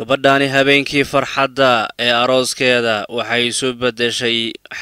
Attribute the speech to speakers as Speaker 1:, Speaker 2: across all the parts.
Speaker 1: gabadhaani habeenkii farxadda ee arooskeeda waxay isu beddeshay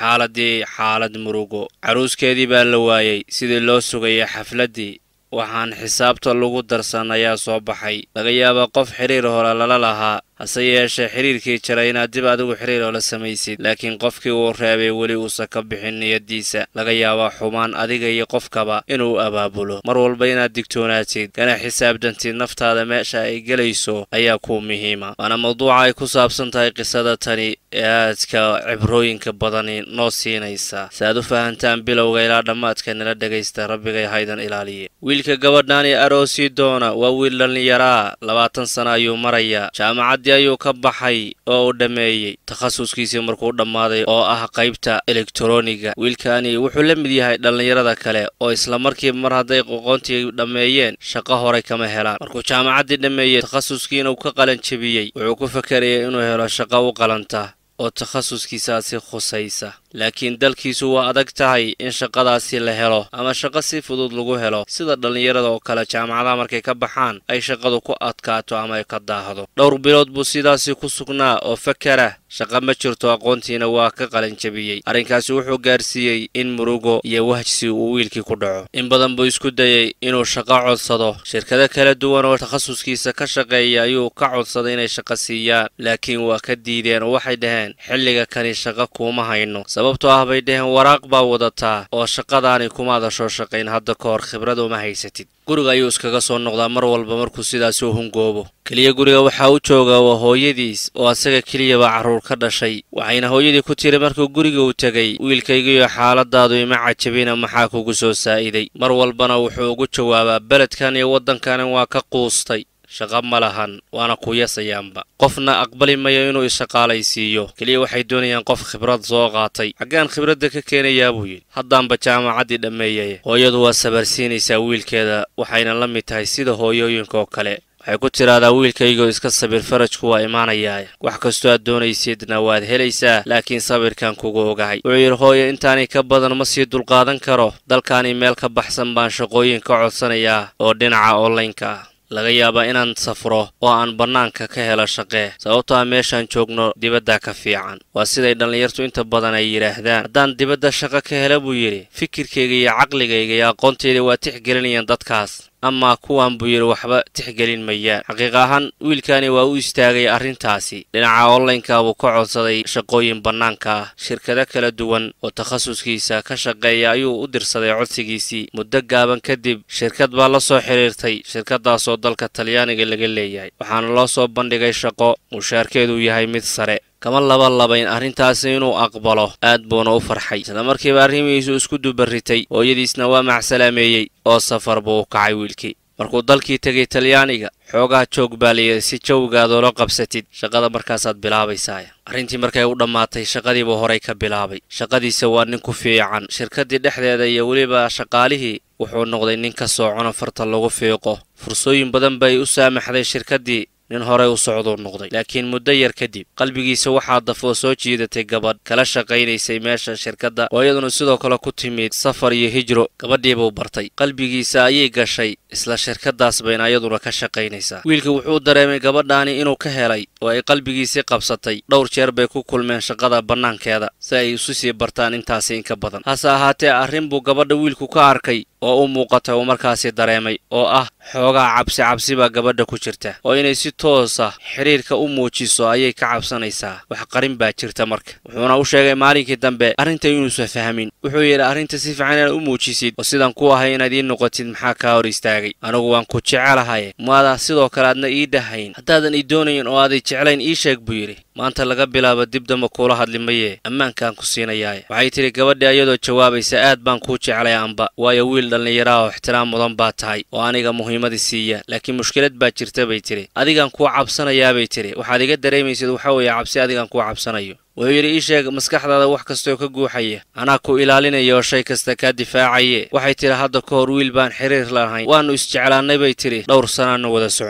Speaker 1: xaalad murugo. Caruuskeedii baa la waayay sidii loo sugayay xafladdii. waxaan xisaabta lagu darsan ayaa soo baxay. laga yaabaa qof xiriir hore lala lahaa hase yeeshee xiriirkii jiray inaad dib adigu xiriir oo la samaysid, laakiin qofkii uu reebay weli uusan ka bixin niyadiisa. laga yaabaa xumaan adiga iyo qofkaba inuu abaabulo. mar walba inaad digtoonaatid kana xisaabtantid naftaada meesha ay gelayso ayaa ku muhiima. waana mawduuca ay ku saabsan tahay qisada tani ee aadka cibrooyinka badani noo siinaysa. si aad u fahantaan bilowga ilaa dhammaadka nala dhegaysta. rabbigay haydan ilaaliye. wiilka gabadhaani aroosii doona waa wiil dhallinyaraa 20 sano ayuu maraya. jaamacad ayuu ka baxay oo u dhameeyay takhasuskiisii markuu dhammaaday oo ah qaybta elektarooniga. wiilkaani wuxuu la mid yahay dhallinyarada kale oo isla markiiba mar hadday aqoontii dhameeyeen shaqo hore kama helaan. markuu jaamacaddii dhameeyay takhasuskiina uu ka qalan jabiyey, wuxuu ku fakarayay inuu helo shaqo u qalanta oo takhasuskiisaasi khusaysa. laakiin dalkiisu waa adag tahay in shaqadaasi la helo ama shaqo si fudud lagu helo. sida dhallinyarada oo kale jaamacadaha markay ka baxaan ay shaqadu ku adkaato ama ay ka daahdo. dhowr bilood buu sidaasi ku sugnaa oo fakara shaqo ma jirto, aqoontiina waa ka qalan jabiyey. arrinkaasi wuxuu gaarsiiyey in murugo iyo wahsi uu wiilkii ku dhaco. in badan buu isku dayay inuu shaqo codsado. shirkado kala duwan oo takhasuskiisa ka shaqeeya ayuu ka codsaday inay shaqo siiyaan, laakiin waa ka diideen oo waxay dhaheen xilliga kani shaqo kuuma hayno. sababtoo ah bay dhaheen waraaq baa wadataa oo shaqadaani kumaada soo shaqayn hadda ka hor, khibrad uma haysatid. guriga ayuu iskaga soo noqdaa mar walba markuu sidaasi u hungoobo. keliya guriga waxaa u jooga waa hooyadiis oo asaga keliyaba carruur ka dhashay. waxayna hooyadii ku tiri markuu guriga u tegay, wiilkaygiiyo xaaladaadu ima cajabina, maxaa kugu soo saa'iday? mar walbana wuxuu ugu jawaabaa beledkan iyo waddankaani waa ka quustay, shaqo ma lahan, waana ku yasayaanba. qofna aqbali mayo inuu ishaqaalaysiiyo, keliya waxay doonayaan qof khibrad soo qaatay. xaggaan khibradda ka keenayaa buu yidhi, haddaanba jaamacaddii dhammeeyay. hooyadu waa sabarsiinaysaa wiilkeeda, waxayna la mid tahay sida hooyooyinka oo kale. waxay ku tiraahdaa wiilkaygoo iska sabir, farajku waa imaanayaa. wax kastoo aad doonaysidna waad helaysaa, laakiin sabirkan kugu ogahay. wuxuu yidhi hooyo intaani ka badan ma sii dulqaadan karo. dalkaani meel ka baxsan baan shaqooyin ka codsanayaa oo dhinaca onlineka ah. laga yaabaa inaan safro oo aan bannaanka ka helo shaqee, sababtoo ah meeshaan joogno dibadda ka fiican. waa siday dhallinyartu inta badan ay yidhaahdaan. haddaan dibadda shaqo ka hela buu yidhi, fikirkayga iyo caqligayga iyo aqoontayda waa tixgelinayaan dadkaas, ama kuwan buu yidhi waxba tixgelin mayaan. xaqiiq ahaan wiilkaani waa u istaagay arrintaasi. dhinaca onlineka buu ka codsaday shaqooyin bannaanka ah. shirkado kala duwan oo takhasuskiisa ka shaqeeya ayuu u dirsaday codsigiisii. muddo gaaban kadib shirkad baa la soo xiriirtay, shirkadaasoo dalka talyaaniga laga leeyahay. waxaana loo soo bandhigay shaqo mushaarkeedu yahay mid sare. kama labayn arrintaasi inuu aqbalo, aad buuna u farxay. isla markiiba arrimihiisu isku dubaritay. hooyadiisna waa macsalaameeyey oo safar buu u kacay wiilkii. markuu dalkii tegay talyaaniga, xoogaha joog baa layidhi si jawgaad oola qabsatid shaqada markaasaad bilaabaysaa. arrintii markay u dhammaatay shaqadiibuu horay ka bilaabay. shaqadiisa waa nin ku fiican. shirkaddii dhexdeeda iyo weliba shaqaalihii wuxuu noqday nin ka soocono farta lagu fiiqo. fursooyin badan bay u saamaxday shirkaddii. nin horey u socduu noqday. laakiin muddo yar kadib qalbigiisa waxaa dafoo soo jiidatay gabadh kala shaqaynaysay meesha shirkadda oo iyaduna sidoo kale ku timid safar iyo hijro. gabadhiibuu bartay, qalbigiisa ayay gashay, isla shirkaddaas bayna iyaduna ka shaqaynaysaa. wiilka wuxuu dareemay gabadhaani inuu ka helay oo ay qalbigiisii qabsatay. dhowr jeer bay ku kulmeen shaqada bannaankeeda si ay isu sii bartaan intaasi inka badan. hase ahaatee arrin buu gabadha wiilku ka arkay oo u muuqatay uu markaasi dareemay oo ah xoogaa cabsi baa gabadha ku jirta, oo inay si toos ah xiriirka u muujiso ayay ka cabsanaysaa. wax qarin baa jirta marka. wuxuuna u sheegay maalinkii dambe arrinta inuusan fahmin. wuxuu yidhi arrinta si fiican inaad u muujisid oo sidaan ku ahay inaad ii noqotid maxaa kaa hor istaagay? anigu waan ku jecelahay, maada sidoo kale aadna ii dhahayn. haddaadan ii doonayn oo aaday jeclayn ii sheeg buu yidhi. maanta laga bilaabo dib damba kuula hadli mayee, ammaankaan ku siinayaaye. waxay tidhi gabadhi ayadoo jawaabaysa, aad baan kuu jeclay amba, waayo wiil dhallinyaraa oo ixtiraam mudan baa tahay oo aniga muhiimadii siiya. laakiin mushkilad baa jirta bay tidhi. adigaan kuu cabsanayaa bay tidhi. waxaad iga dareemaysid waxa weeye cabsi adigaan kuu cabsanayo. wuxuu yidhi ii sheeg maskaxdaada wax kastoo ka guuxaya, anaa ku ilaalinaya oo shay kasta kaa difaacaye. waxay tidhi hadda ka hor wiil baan xiriir lahayn, waannu isjeclaannay bay tidhi. dhowr sanaannu wada soconnay.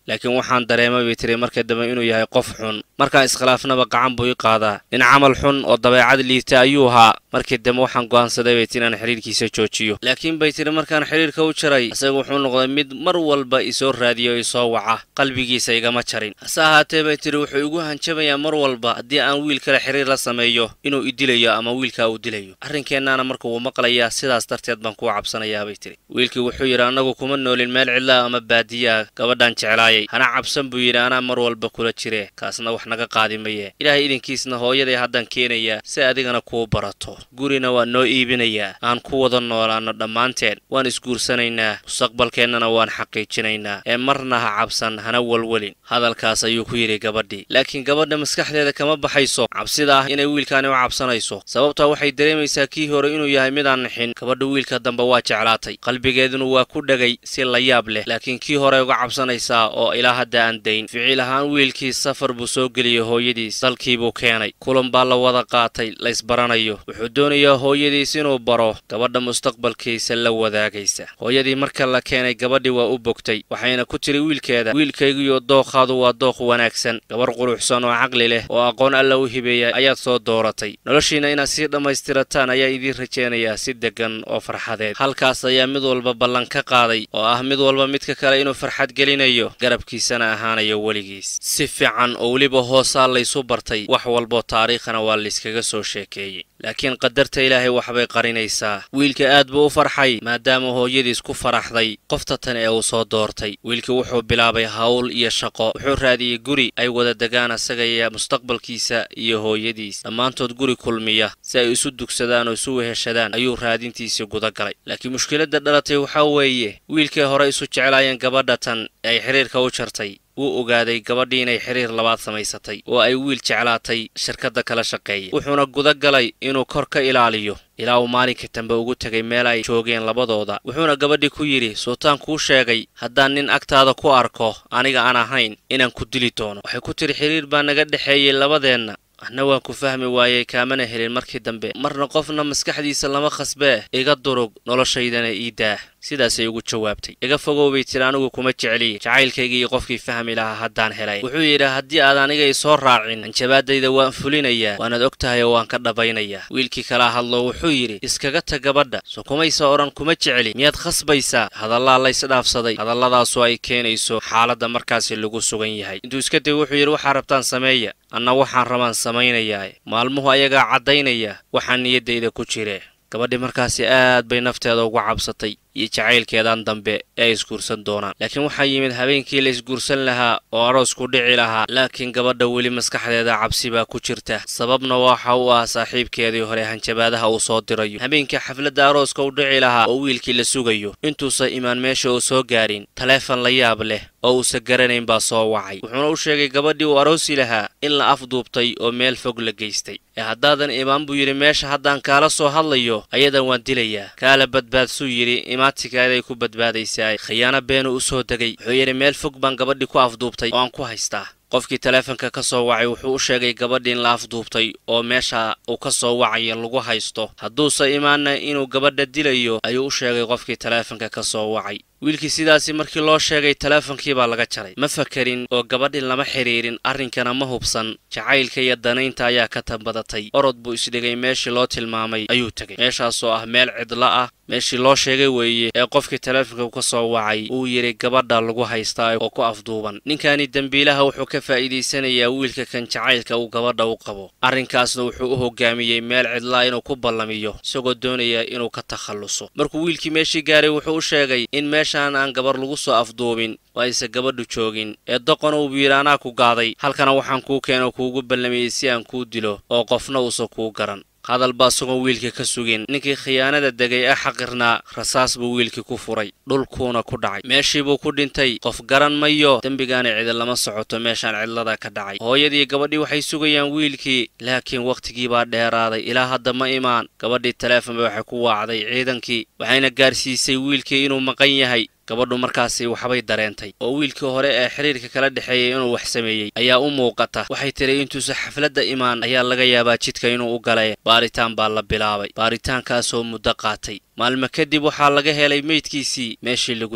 Speaker 1: laakiin waxaan dareemay bay tiri markii dambe inuu yahay qof xun markaan iskhilaafnaba gacan buu i qaadaa nin camal xun oo dabeecad liita ayuu ahaa markii dambe waxaan go'aansaday bay tiri inaan xiriirkiisa joojiyo laakiin bay tiri markaan xiriirka u jaray isaga wuxuu noqday mid mar walba isoo raadiyo isoo waca qalbigiisa igama jarin hase ahaatee bay tiri wuxuu igu hanjabayaa mar walba haddii aan wiil kale xiriir la sameeyo inuu i dilayo ama wiilkaa uu dilayo arrinkeennaana marka wuu maqlayaa sidaas darteed baan ku cabsanayaa bay tiri wiilkii wuxuu yidhi annagu kuma noolin meel cidla ama baadiya gabadhan jeclaayay hana cabsan buu yidhi anaa mar walba kula jire kaasna wax naga qaadi maye ilaahay idinkiisna hooyaday haddaan keenayaa si adigana kuu barato gurina waa noo iibinayaa aan ku wada noolaano dhammaanteen waan isguursanaynaa mustaqbalkeennana waan xaqiijinaynaa ee marna ha cabsan hana walwelin hadalkaas ayuu ku yidhi gabadhii laakiin gabadha maskaxdeeda kama baxayso cabsida ah inay wiilkaani u cabsanayso sababtaa waxay dareemaysaa kii hore inuu yahay midaan nixin gabadha wiilka dambe waa jeclaatay qalbigeeduna waa ku dhagay si la yaab leh laakiin kii hore uga cabsanaysaa oo ilaa hadda aan dayn ficil ahaan wiilkii safar buu soo geliyey hooyadiis dalkiibuu keenay kulan baa la wada qaatay la isbaranayo wuxuu doonayaa hooyadiis inuu baro gabadha mustaqbalkiisa la wadaagaysa hooyadii marka la keenay gabadhii waa u bogtay waxayna ku tiri wiilkeeda wiilkaygiyo dooqaadu waa dooq wanaagsan gabar quruxsan oo caqli leh oo aqoon alla u hibeeya ayaad soo dooratay noloshiina inaad sii dhammaystirataan ayaa idiin rajaynayaa si deggan oo farxadeed halkaas ayaa mid walba ballan ka qaaday oo ah mid walba midka kale inuu farxad gelinayo garabkiisana ahaanayo weligiis si fiican oo weliba hoosaa laysu bartay wax walbo taariikhana waa layskaga soo sheekeeyey laakiin qadarta ilaahay waxbay qarinaysaa wiilka aad buu u farxay maadaama hooyadiis ku faraxday qofta tan ee uu soo doortay wiilkii wuxuu bilaabay hawl iyo shaqo wuxuu raadiyey guri ay wada degaan asaga iyo mustaqbalkiisa iyo hooyadiis dhammaantood guri kulmiya si ay isu dugsadaan oo isu weheshadaan ayuu raadintiisii guda galay laakiin mushkiladda dhalatay waxaa weeye wiilkii hore isu jeclaayeen gabadha tan ee ay xiriirka u jartay wuu ogaaday gabadhii inay xiriir labaad samaysatay oo ay wiil jeclaatay shirkadda kala shaqeeyay wuxuuna guda galay inuu kor ka ilaaliyo ilaa uu maalinka dambe ugu tegay meel ay joogeen labadooda wuxuuna gabadhii ku yidhi sultaan kuu sheegay haddaan nin agtaada ku arko aniga aan ahayn inaan ku dili doono waxay ku tiri xiriir baa naga dhexeeyey labadeenna ahna waan ku fahmi waayey kaamana helin markii dambe marna qofna maskaxdiisa lama khasbee iga durug noloshaydana ii daah sidaasay ugu jawaabtay iga fogow bay tiri anigu kuma jecliye jacaylkaygii iyo qofkii fahmi lahaa haddaan helay wuxuu yidhi haddii aad aniga isoo raacin hanjabaadayda waan fulinayaa waanaad og tahay oo waan ka dhabaynayaa wiilkii kala hadlo wuxuu yidhi iskaga tag gabadha so kumaysa odhan kuma jecli miyaad khasbaysaa hadallaa laysdhaafsaday hadalladaasoo ay keenayso xaaladda markaasi lagu sugan yahay intuu iska day wuxuu yidhi waxaa rabtaan sameeya anna waxaan rabaan samaynayaa maalmuhu ayagaa caddaynaya waxaa niyaddayda ku jire gabadhii markaasi aad bay nafteeda ugu cabsatay iyo jacaylkeedan dambe ay isguursan doonaan laakiin waxaa yimid habeenkii la isguursan lahaa oo aroosku dhici lahaa laakiin gabadha weli maskaxdeeda cabsi baa ku jirta sababna waxa uu ah saaxiibkeedii hore hanjabaadaha uu soo dirayo habeenkii xafladda arooska u dhici lahaa oo wiilkii la sugayo intuusan imaan meesha uu soo gaarin taleefon la yaab leh oo uusan garanayn baa soo wacay wuxuuna u sheegay gabadhii uu aroosi lahaa in la afduubtay oo meel fog la geystay ee haddaadan imaan buu yidhi meesha haddaan kaala soo hadlayo ayadan waan dilayaa kaala badbaadsuu yidhi imaatikaeday ku badbaadaysaa khiyaano beenu u soo degay wuxuu yidhi meel fog baan gabadhii ku afduubtay oo aan ku haystaa qofkii taleefanka ka soo wacay wuxuu u sheegay gabadhii in la afduubtay oo meesha uu ka soo wacaya lagu haysto hadduusan imaanna inuu gabadha dilayo ayuu u sheegay qofkii taleefanka ka soo wacay wiilkii sidaasi markii loo sheegay taleefankii baa laga jaray ma fakarin oo gabadhii lama xiriirin arrinkana ma hubsan jacaylka iyo danaynta ayaa ka tambadatay orod buu isdhigay meeshii loo tilmaamay ayuu tegay meeshaasoo ah meel cidla ah meeshii loo sheegay weeye ee qofkii taleefanka ka soo wacay uu yidhi gabadha lagu haystaa oo ku afduuban ninkani dembiilaha wuxuu ka faa'iidaysanayaa wiilka kan jacaylka uu gabadha u qabo arrinkaasna wuxuu u hogaamiyey meel cidlaa inuu ku ballamiyo isagoo doonaya inuu ka takhalluso markuu wiilkii meeshii gaaray wuxuu u sheegay in meeshaan aan gabar lagu soo afduubin oo aysan gabadhu joogin ee doqona uu yidhi anaa ku gaaday halkana waxaan kuu keeno kuugu ballamiyey si aan kuu dilo oo qofna uusan kuu garan hadal baa isagoon wiilka ka sugin ninkii khiyaanada degay ee xaqirnaa rasaas buu wiilkii ku furay dhulkuuna ku dhacay meeshii buu ku dhintay qof garan mayo dembigaana cidi lama socoto meeshaan cidlada ka dhacay hooyadii gabadhii waxay sugayaan wiilkii laakiin wakhtigii baa dheeraaday ilaa hadda ma imaan gabadhii taleefonba waxay ku waacday ciidankii waxayna gaarsiisay wiilkii inuu maqan yahay gabadhu markaasi waxbay dareentay oo wiilkii hore ee xiriirka kala dhexeeyay inuu wax sameeyey ayaa u muuqata waxay tiri intuusa xafladda imaan ayaa laga yaabaa jidka inuu u galay baaritaan baa la bilaabay baaritaankaasoo muddo qaatay maalmo kadib waxaa laga helay meydkiisii meeshii lagu dilay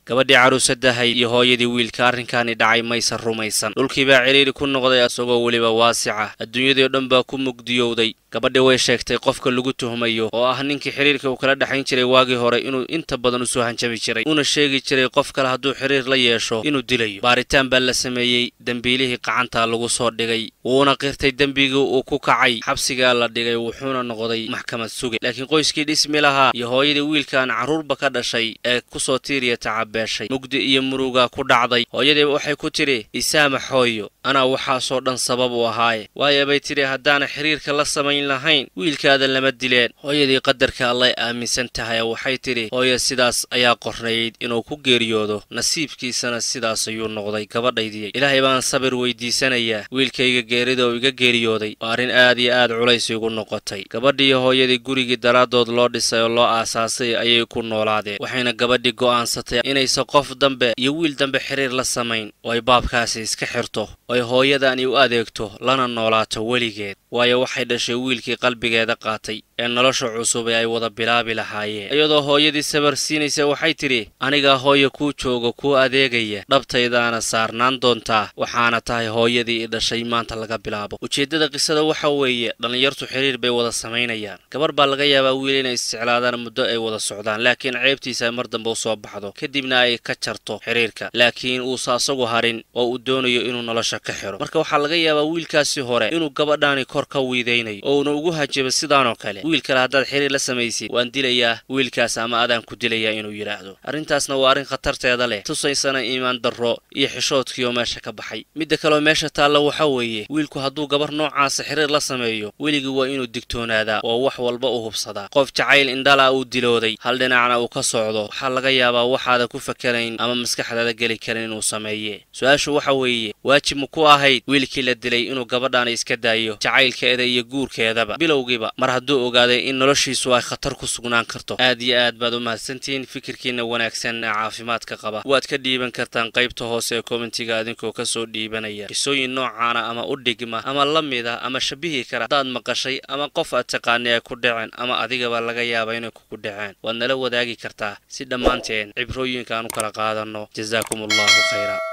Speaker 1: gabadhii caruusadahay iyo hooyadii wiilka arrinkaani dhacay maysan rumaysan dhulkii baa ciriiri ku noqday asagoo weliba waasica adduunyadii oo dhan baa ku mugdiyowday gabadhii way sheegtay qofka lagu tuhmayo oo ah ninkii xiriirka uu kala dhaxayn jiray waagii hore inuu inta badan u soo hanjabi jiray una sheegi jiray qof kale hadduu xiriir la yeesho inuu dilayo baaritaan baa la sameeyey dembiilihii qacanta lagu soo dhigay wuuna qirtay dembigii uu ku kacay xabsigaa la dhigay wuxuuna noqday maxkamad suge laakiin qoyskii dhismi lahaa iyo hooyadii wiilkaan carruurba ka dhashay ee kusoo tiiriya tacabeeshay mugdi iyo muruga ku dhacday hooyadiiba waxay ku tidhi isaamax hooyo anaa waxaasoo dhan sabab u ahaaye waayo bay tidhi haddaana xiriirka la samayn lahayn wiilkaada lama dileen hooyadii qadarka allay aaminsan tahay waxay tidhi hooyo sidaas ayaa qornayd inuu ku geeriyoodo nasiibkiisana sidaas ayuu noqday gabadhaydii ilaahay baan sabir weydiisanayaa wiilkayga geerida oo iga geeriyooday waa arrin aad iyo aad culays igu noqotay gabadhii hooyadii gurigii daraaddood loo dhisay oo loo aasaasay ayay ku noolaadeen waxayna gabadhii go'aansatay inaysan qof dambe iyo wiil dambe xiriir la samayn oo ay baabkaasi iska xirto oo ay hooyadaani u adeegto lana noolaato weligeed waayo waxay dhashay wiilkii qalbigeeda qaatay ee nolosha cusub ee ay wada bilaabi lahaayeen iyadoo hooyadii sabar siinaysa waxay tidhi anigaa hooyo kuu jooga kuu adeegaya dhabtaydaana saarnaan doontaa waxaana tahay hooyadii i dhashay maanta laga bilaabo ujeeddada qisada waxa weeye dhallinyartu xiriir bay wada samaynayaan gabar baa laga yaabaa wiil inay isjeclaadaan muddo ay wada socdaan laakiin ceebtiisa ay mar dambe u soo baxdo kadibna ay ka jarto xiriirka laakiin uusa asagu harin oo uu doonayo inuu nolosha ka xiro marka waxaa laga yaabaa wiilkaasi hore inuu gabadhaani kor ka wiidaynayo oo uuna ugu hajabo sidaanoo kale wiil kale haddaad xiriir la samaysid waan dilayaa wiilkaas ama adaan ku dilayaa inuu yidhaahdo arrintaasna waa arrin khatarteeda leh tusaysana iimaan darro iyo xishoodkiioo meesha ka baxay midda kaleoo meesha taalla waxa weeye wiilku hadduu gabar noocaasa xiriir la sameeyo weligii waa inuu digtoonaadaa oo wax walba u hubsadaa qof jacayl indhala uu dilooday hal dhinacna uu ka socdo waxaa laga yaabaa waxaada ku fakarayn ama maskaxdaada geli karin inuu sameeye su-aashu waxa weeye waajib ma ku ahayd wiilkii la dilay inuu gabadhaana iska daayo jacaylkeeda iyo guurkeedaba bilowgiiba mar hadduu ogaaday in noloshiisu ay khatar ku sugnaan karto aad iyo aad baad u mahadsantihiin fikirkiina wanaagsan ee caafimaadka qaba waad ka dhiiban kartaan qaybta hoose ee kommentiga adinkoo ka soo dhiibanaya qisooyin noocaana ama u dhigma ama la mida ama shabihi kara haddaad maqashay ama qof aad taqaanay ay ku dhaceen ama adigaba laga yaaba inay kugu dhaceen waad nala wadaagi kartaa si dhammaanteen cibrooyinka aan u kala qaadanno jasaakumullahu khayra